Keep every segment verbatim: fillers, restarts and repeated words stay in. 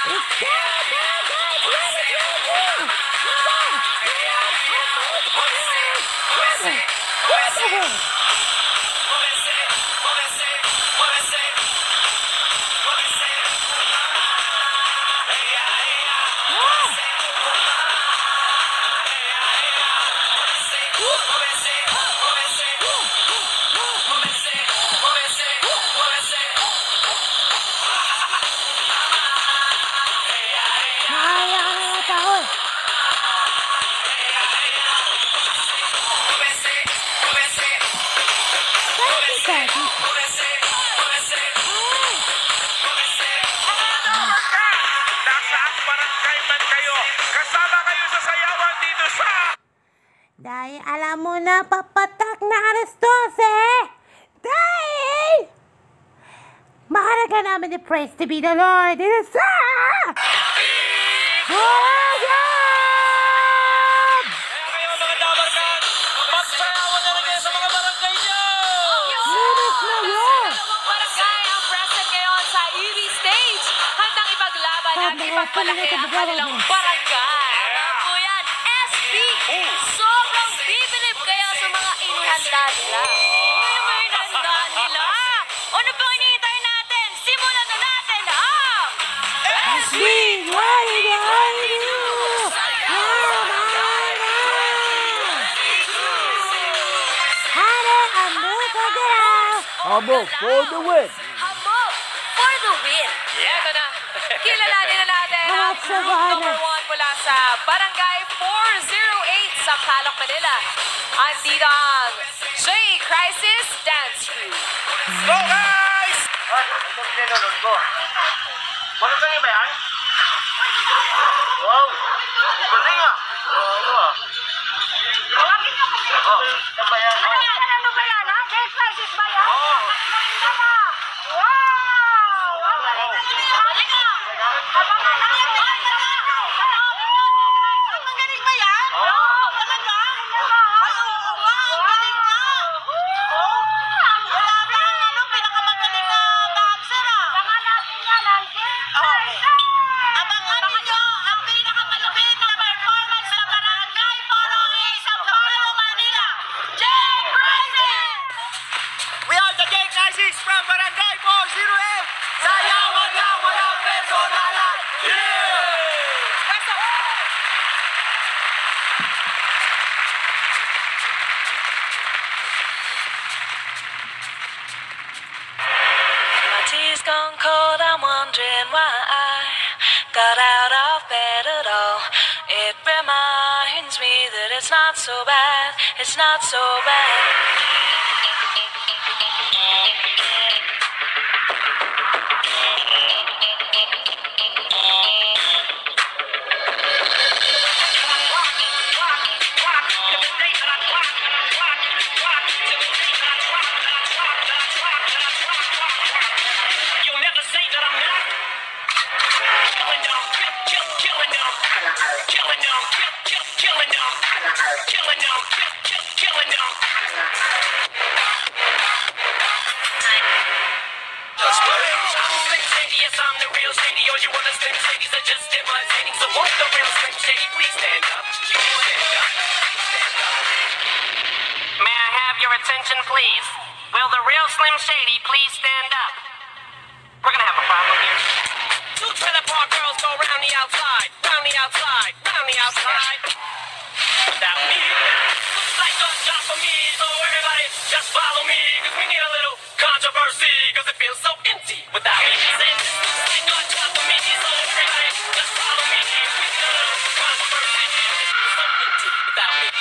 Dahil alam mo na papatak na alas dose, dahil mahalaga namin ni praise to be the Lord. It is sa Hologram! Kaya kayo mga dabarkan, magsayawan na lang kayo sa mga barangay nyo! Linis na yun! Dalawang barangay ang present ngayon sa E V stage. Handang ipaglaban at Sabi ko, ipagmalaki ang pala kanilang ito, barangay. Ano po yan? S B! Sobrang bibilib kaya sa mga inihanda nila. Ano ba inihanda nila? Ano pang hinihintay natin? Simulan na natin ang S B! Why did you hide you? Abo for the win! Hamo for the win. Ito na. Kilalanin na natin ang group number one mula sa Barangay four oh eight sa Calooc, Manila. Andito ang J-Crisis Dance Crew. Go guys! Ay, ano pinanood ko? Ano kayo ba yan? Wow! Ang galing ah! Ano ah? Tawagin niyo kasi. Oh, ano ba yan? Ano yan? Ano ba yan? Ha? J-Crisis ba yan? Oo! Tama. Wow! Ang galing. Halika! Abangan lang yan. Ang galing ba yan? Oo! Talaga? Ay, oo nga. Ang galing nga. Wala ba ang ano, pinakamagaling na dancer ah. Abangan natin yan, Nancy. Abangan ninyo ang pinakamalupit na performance sa Barangay four oh eight sa Calooc, Manila. J-Crisis! We are the J-Crisis from Barangay four oh eight! Sayawan na walang personalan! Yeah! Peso! My tea's gone cold, I'm wondering why I got out of bed at all. It reminds me that it's not so bad, it's not so bad. You'll never say that I'm not killing them, kill, kill, killing them, killing them, kill, kill, killing them, killing them, kill, kill, killing them. Just play. I'm Slim Shady, yes I'm the real Shady. All you other Slim Shadys are just imitating. So won't the real Slim Shady please stand up? You stand up, stand up. May I have your attention, please? Will the real Slim Shady please stand up? We're gonna have a problem here. Two trailer park girls go round the outside, round the outside, round the outside. Without me, looks like a job for me. So everybody, just follow me, cause we need a little controversy, cause it feels so empty without me. Say, looks like a job for me. So everybody, just follow me, cause we need a little controversy, cause it feels so empty without me.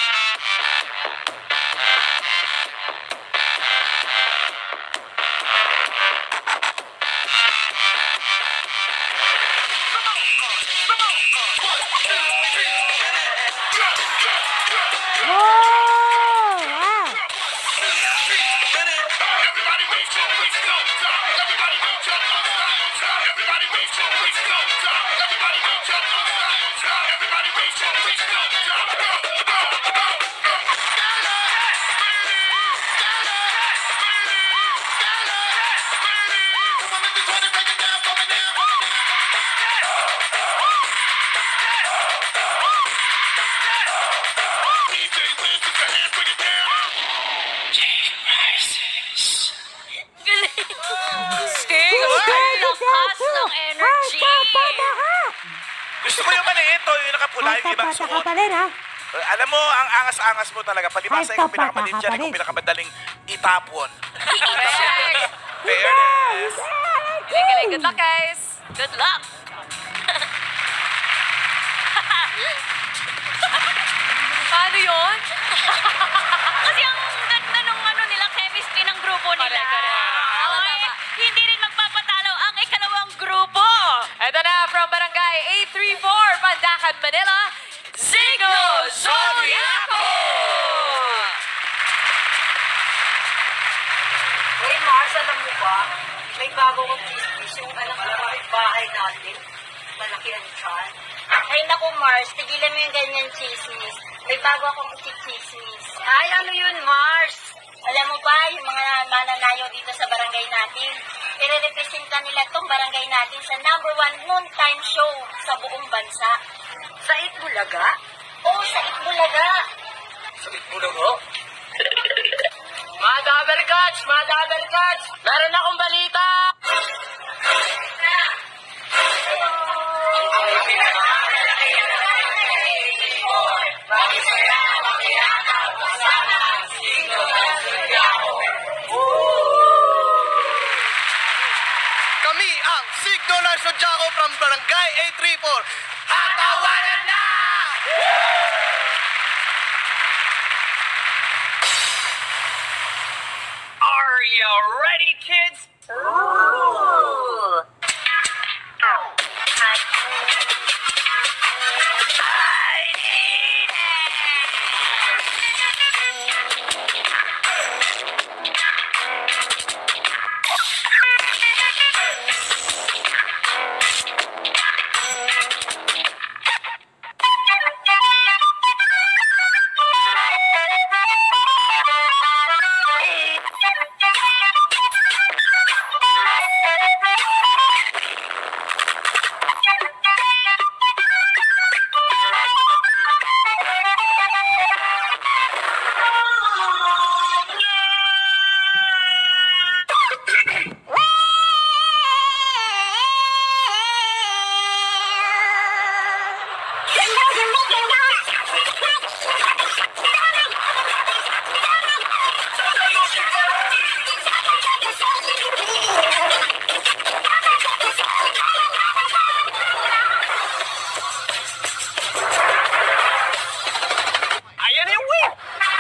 Gusto ko yung maliit o yung nakapula, yung ibang Bata-bata ka suot. pa rin, ha? Eh, Alam mo, ang angas-angas mo talaga. Palibasa Ay, ikaw bata pinakamadali ka dyan, pa ikaw rin. pinakamadaling itapon. Correct. Fairness. Galing, good luck, guys. Good luck. Paano yun? Kasi ang ganda nung ano nila, chemistry ng grupo nila. Correct, correct. Tama, Okay, tama. hindi rin magpapatalo ang ikalawang grupo. Ito na, from Barangay eight three four, Pandacan, Manila, Signo Zodiaco! Hey Mars, alam mo ba? May bago kong chismis yung anak ng bahay natin. Malaki ang tiyan. Ay naku Mars, tigilan mo yung ganyan chismis. May bago akong chismis. Ay, ano yun, Mars? Alam mo ba, yung mga mananayaw dito sa barangay natin, ire-representa nila tong barangay natin sa number one noontime show sa buong bansa. Sa Itbulaga? Oo, sa Itbulaga. Mga double cuts! Mga double cuts! Meron akong balita! Kami ang Signo Zodiaco from Barangay eight three four. Hatawanan na! Are you ready, kids? Ayan yung win!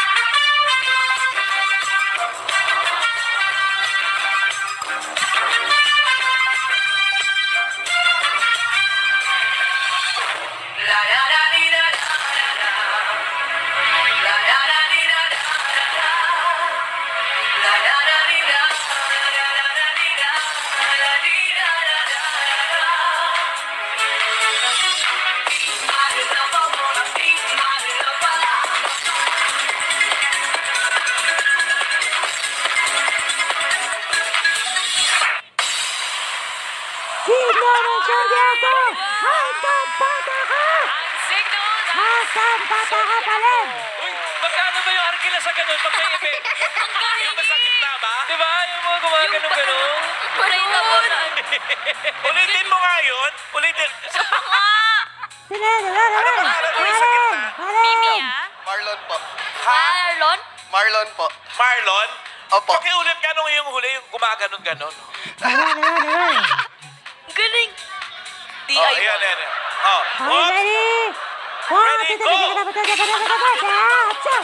Signo ng Zodiaco! Hanggang bata ka! Ang Signo na Hanggang bata ka pa rin! Uy, magkano ba yung arkila sa ganun pag may event? Yung masakit na ba? Di ba? Yung mga gumaganon-ganon. Kulay na po na. Ulitin mo nga yun. Ulitin. Sige, sige, sige! Karen! Mimi Karen! ah. Marlon po. Marlon? Marlon po. Marlon? Opo. Pakiulit ka nung yung huli, yung gumaganon-ganon. Karen, Karen, Karen! Galing. D Oh, I Y. ayan, ayan. ayan. Oh, Okay, oh. ready? One, Ready, two, go! three, four, five, six, seven, eight, nine, ten, action!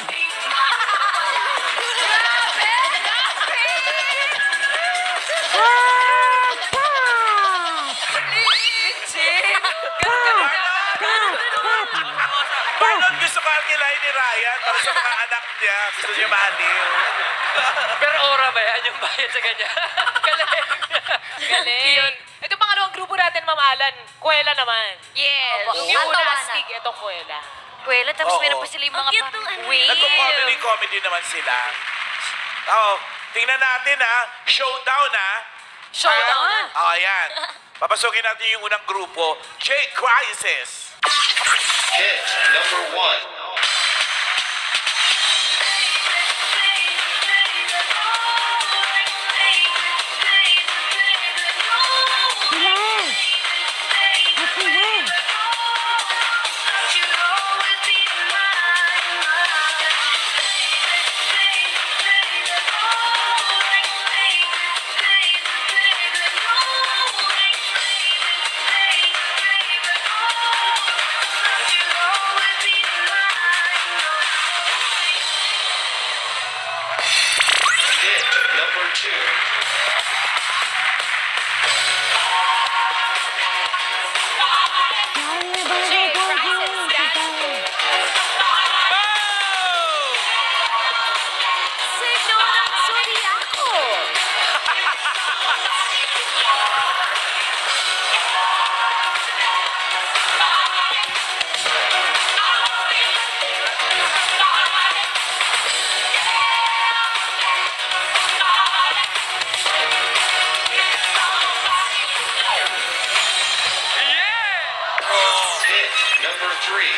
Marlon, gusto ka alkilahin ni Ryan para sa mga anak niya. Gusto niya maaliw. Pero ora ba yan yung bayad sa ganyan? Galing. Galing. Ito pangalawang grupo natin, Ma'am Alan. Kuwela naman. Yes. Yung una, astig. Ito, Kuwela. Kuwela, tapos Oo. meron pa sila yung mga parang wave. Nagko-comedy-comedy naman sila. Oh, tingnan natin ha. Showdown ha. Showdown. Oh, ayan. Papasukin natin yung unang grupo. J-Crisis. Hit number one. Sige! Sige! two. Jay Crisis Dance Crew. Signo ng Zodiaco. Hit number three.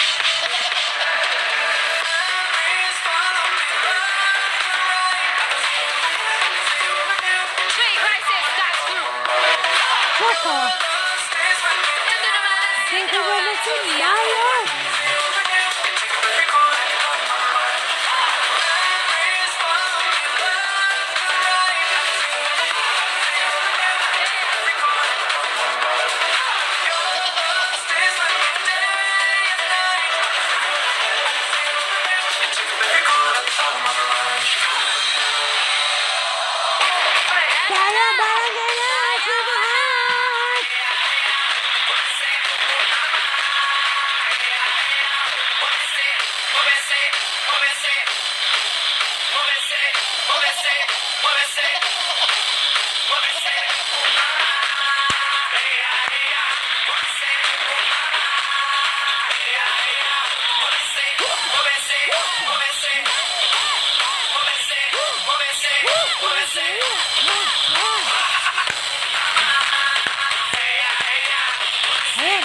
Jay Crisis Dance Crew. Choco. Ito naman, Thank you Signo very ng much, Zodiaco. Lion. Kaya barangay na, Sugar Hearts. Ayan.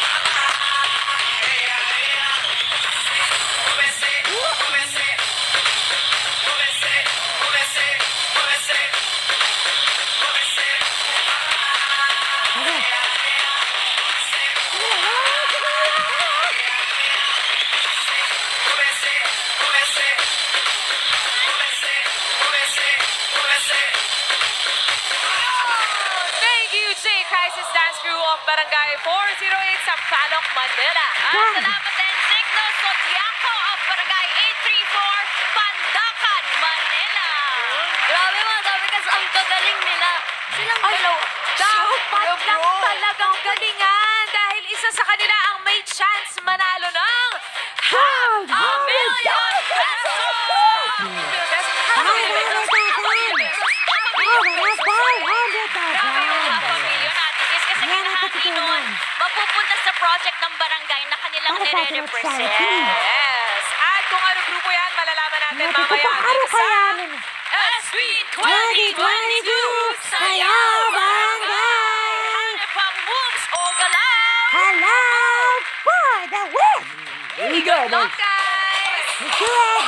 Thank you, Jay Crisis Dance Crew of Barangay four oh eight Sampaloc, Manila. At Wow. salamat din, Signo Zodiaco of Barangay eight three four, Pandacan, Manila. Grabe mga sabi kasi ang gagaling nila. Silang dalawa. Dapat lang talagang galingan dahil isa sa kanila ang may chance manalo ng half a million pesos! Half a million pesos! Half a million pesos! Half a Oh, million wala pesos! five hundred Grabe yung thousand. half a million natin, guys. Kasi Yan ang kalahati totoo nun, naman. mapupunta sa project ng barangay na kanilang Para sa ating nire-represent. charity. Yes. At kung anong grupo yan, malalaman natin Naku, mamaya paano dito sa kaya nun? S B twenty twenty-two Sayaw Barangay! Hanap ang moves o galaw! Hello for the win! Here we go, guys! Let's do it!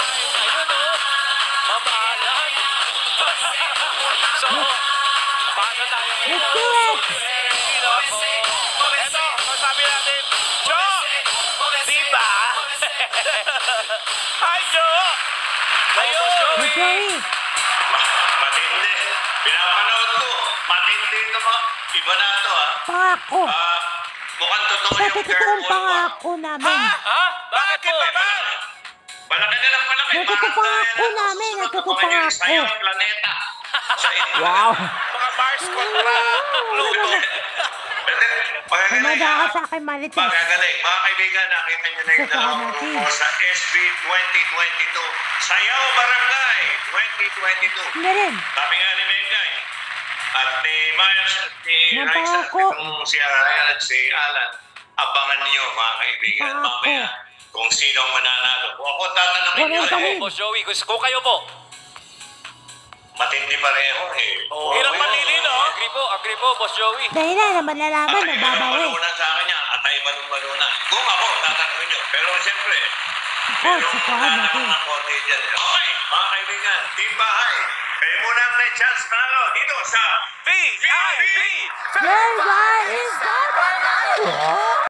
Mamahalan. So, paano tayo Let's do it! Eto, masabi natin, Jo! Diba? Hi, Jo! Ayun! Let's do it! Matindi. Pinapanood ko. Matindi ito mo. Iba na ito ah. Pangako! Ah, mukhang totoo Sa yung totoong careful mo. pangako namin. Ha? Bakit naman? Palaki na lang palaki. Ito Parang pangako tayo na namin, susunod ito na mga pangako. yung Sa'yo ang planeta. Sa inyo. Wow! Mga Mars kontra Pluto. Humada ka sa akin, Marites. Magagaling. Mga kaibigan, nakita niyo na yung Sa dalawang natin. grupo sa S B twenty twenty-two. Sayaw Barangay twenty twenty-two. Hindi rin. Sabi nga ni Mengay, at ni Miles at ni Napangako. Raisa, at itong si Ryan at si Alan, abangan niyo mga kaibigan Napangako. mamaya kung sino ang mananalo. Kung ako tatanungin Kung niyo, ikaw eh, yun. Boss Joey, kung kayo po. matindi pareho eh. Oh, hirap mamili, no? Agree po, agree po, Boss Joey. Dahil na naman lalaban, Atay mababawi. balon-balunan sa akin yan. Atay balon-balunan. Kung ako, tatanungin niyo. Pero siyempre, Ako, merong sukahan wala natin. namang konti dyan. Okay, mga kaibigan, Team Bahay. Kayo muna ang may chance manalo dito sa V I P! Yes, guys!